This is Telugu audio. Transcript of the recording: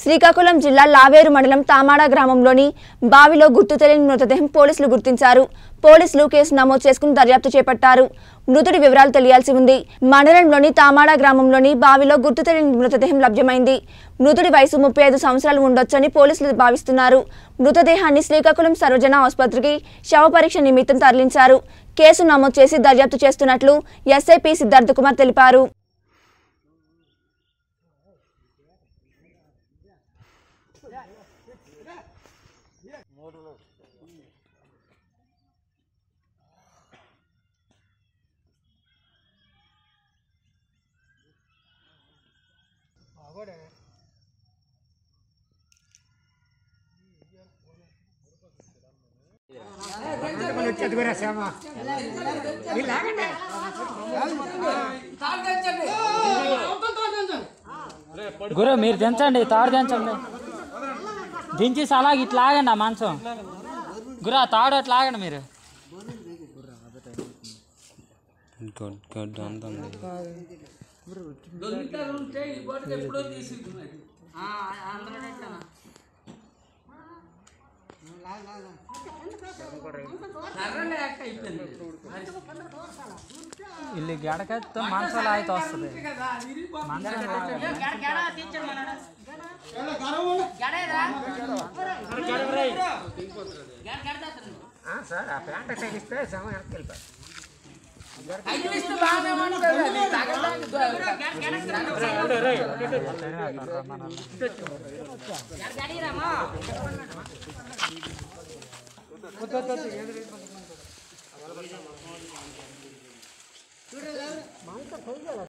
శ్రీకాకుళం జిల్లా లావేరు మండలం తామాడ గ్రామంలోని బావిలో గుర్తు తెలియని మృతదేహం పోలీసులు గుర్తించారు. పోలీసులు కేసు నమోదు చేసుకుని దర్యాప్తు చేపట్టారు. మృతుడి వివరాలు తెలియాల్సి ఉంది. మండలంలోని తామాడ గ్రామంలోని బావిలో గుర్తు తెలియని మృతదేహం లభ్యమైంది. మృతుడి వయసు 35 సంవత్సరాలు ఉండొచ్చని పోలీసులు భావిస్తున్నారు. మృతదేహాన్ని శ్రీకాకుళం సర్వజన ఆసుపత్రికి శవ పరీక్ష నిమిత్తం తరలించారు. కేసు నమోదు చేసి దర్యాప్తు చేస్తున్నట్లు ఎస్ఐ పి సిద్ధార్థ కుమార్ తెలిపారు. గురు మీరు దించండి, తాడు దించండి, దించేసి అలాగే ఇట్లా ఆగండి. ఆ మంచం గురు ఆ తాడు అట్లా ఆగండి. మీరు ಇಲ್ಲಿ ಗಡಕತ್ತು ಮಾಂಸಲ ಆಯ್ತು ವಸ್ತದೆ సార్ ఆ ప్యాంట్ తగిలిస్తే సమయం వెళ్ళిపోయి